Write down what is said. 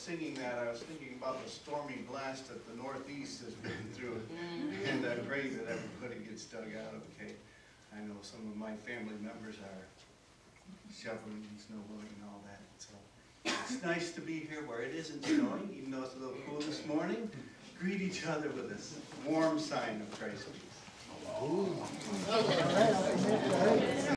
singing that, I was thinking about the stormy blast that the Northeast has been through, and I pray that everybody gets dug out okay. I know some of my family members are shoveling and snowboarding and all that, so it's nice to be here where it isn't snowing, even though it's a little cool this morning. Greet each other with this warm sign of Christ peace.